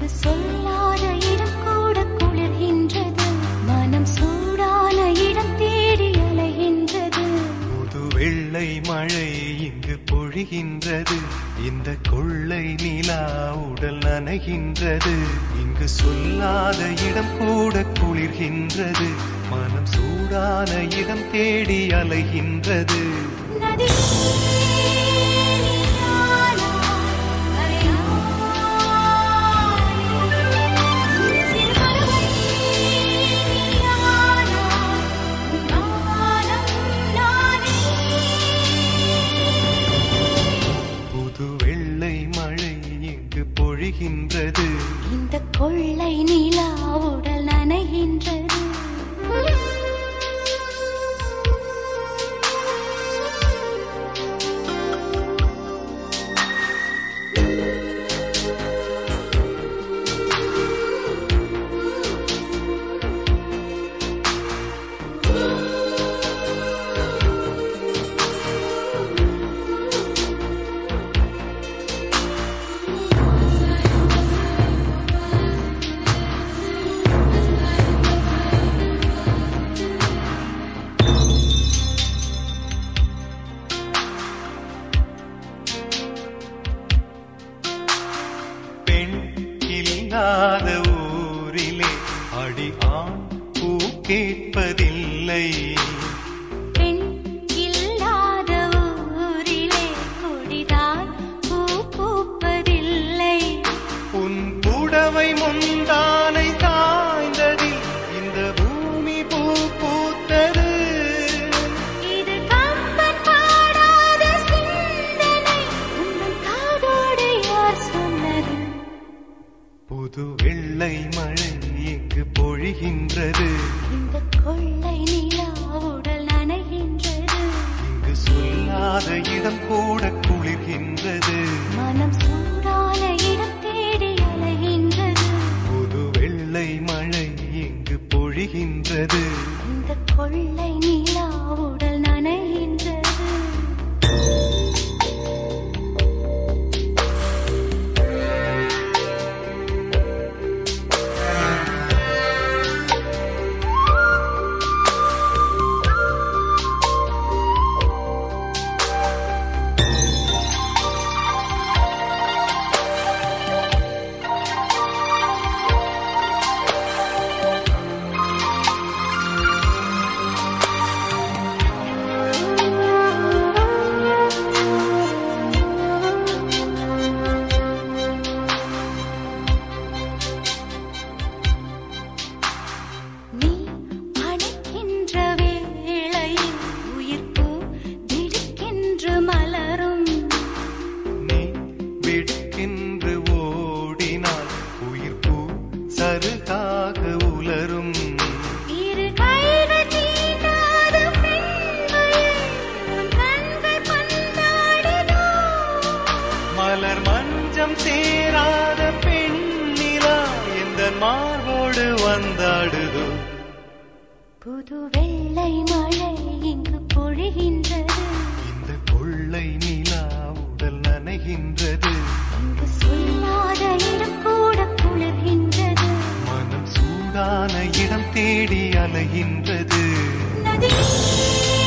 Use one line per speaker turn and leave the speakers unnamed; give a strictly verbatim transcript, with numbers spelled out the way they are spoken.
இங்கு சொல்லாத இடம் கூட குளிர்கின்றது, மனம் சூடான இடம் தேடி அலைகின்றது.
புது வெள்ளை மழை இங்கு பொழிகின்றது, இந்த கொள்ளை நிலா உடல் நனைகின்றது. இங்கு சொல்லாத இடம் கூட குளிர்கின்றது, மனம் சூடான இடம் தேடி அலைகின்றது. புது வெள்ளை மழை இங்கு பொழிகின்றது,
இந்த கொள்ளை நிலா உடல் நனைகின்றது.
இல்லாத ஊரிலே அடி ஆண் பூ கேட்பதில்லை,
பெண் இல்லாத ஊரிலே கொடிதான் பூ பூப்பதில்லை.
உன் புடவை முந்தானை சாய்ந்ததில் இந்த பூமி பூ பூத்தது.
இது கம்பன் பாடாத சிந்தனை, உங்கள் காதோடு யார் சொன்னது?
புது வெள்ளை மழை இங்கு பொழிகின்றது,
இந்த கொள்ளை நிலா உடல் நனைகின்றது.
இங்கு சொல்லாத இடம் கூட குளிர்கின்றது,
மனம் சூடான இடம் தேடி அலைகின்றது.
புது வெள்ளை மழை இங்கு பொழிகின்றது,
இந்த கொள்ளை நிலா உடல் நனைகின்றது.
சருகாக உலரும்
இரு கைகள் தீண்டாத பெண்மையை உன் கண்கள் பந்தாடுதோ.
மலர் மஞ்சம் சேராத பெண்ணிலா எந்த மார்போடு வந்தாடுதோ.
புது வெள்ளை மழை இங்கு பொழிகின்றது,
இந்த கொள்ளை நிலா உடல் நனைகின்றது.
இங்கு சொல்லாத இடம் கூட குளிர்கின்றது,
மனம் சூடான இடம் தேடி அலைகின்றது.
நதி